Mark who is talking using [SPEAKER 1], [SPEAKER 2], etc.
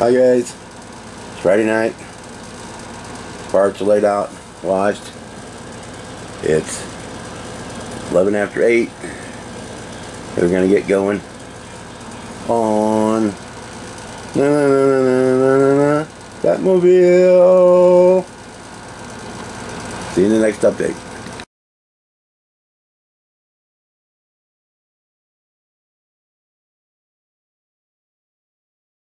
[SPEAKER 1] Hi guys, it's Friday night. Parts are laid out, washed. It's 11 after 8. We're gonna get going on Batmobile. See you in the next update.